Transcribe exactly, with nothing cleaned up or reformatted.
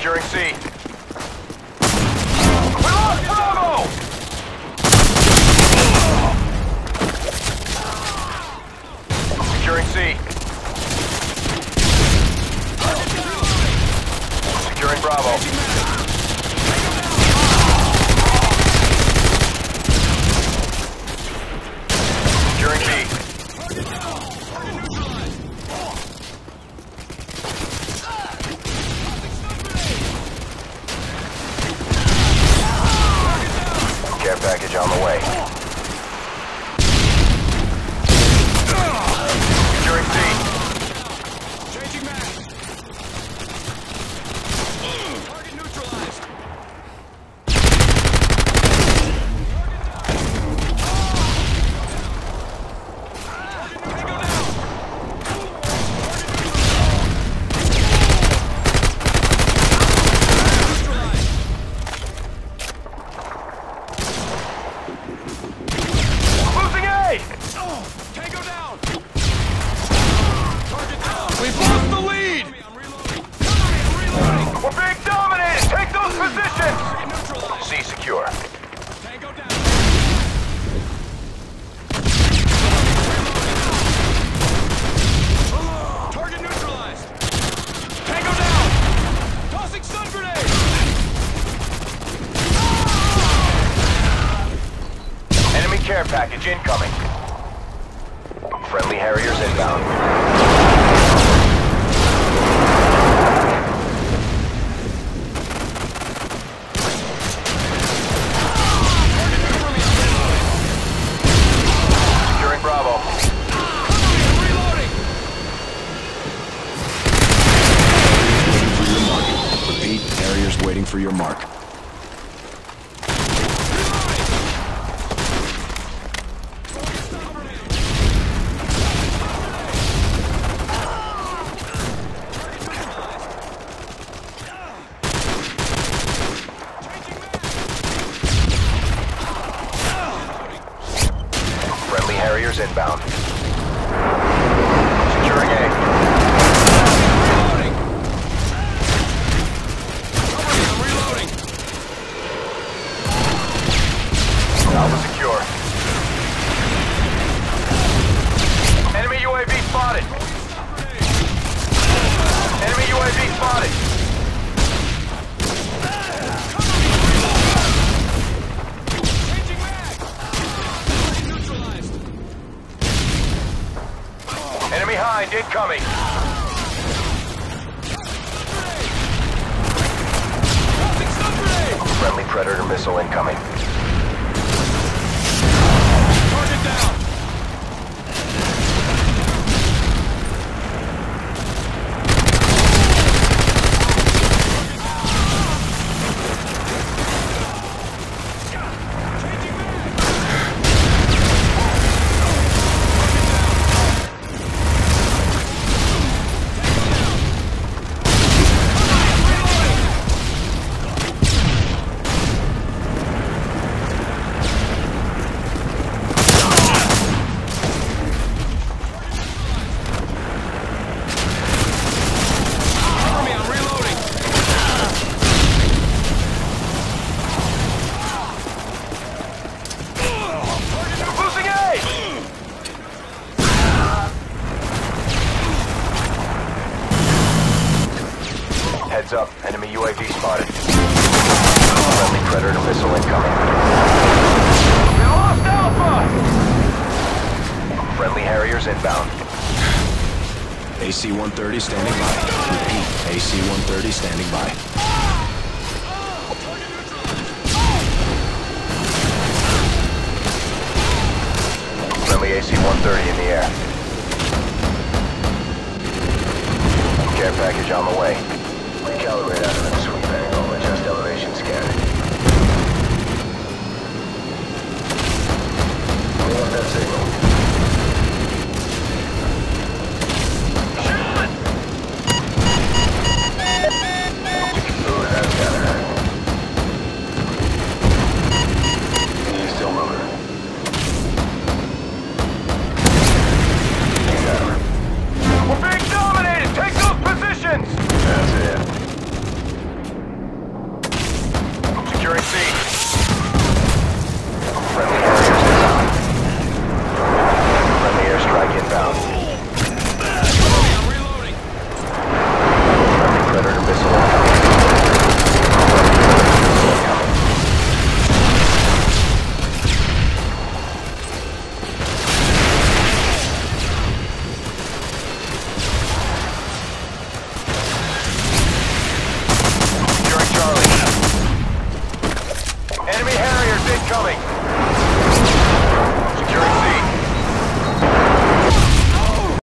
Securing C. We lost Bravo! Securing C. Securing Bravo. Securing B. Care package on the way. Securing C. Changing mag. Target neutralized. We've lost the lead! We're being dominated! Take those positions! C secure. Tango down. Target neutralized. Tango down. Tossing stun grenade. Enemy care package incoming. Friendly Harriers inbound. Bravo. Reloading. Repeat, Harriers waiting for your mark. Friendly Harriers inbound. Securing A. Reloading. I'm reloading. Alpha secure. Enemy U A V spotted. Enemy U A V spotted. Changing mag. Neutralized. Enemy hind incoming. Tossing stun grenade. Friendly Predator missile incoming. Target down. Heads up, enemy U A V spotted. Friendly Predator missile incoming. We lost Alpha! Friendly Harriers inbound. A C one thirty standing by. Repeat, A C one thirty standing by. Friendly A C one thirty in the air. Care package on the way. Recalibrate.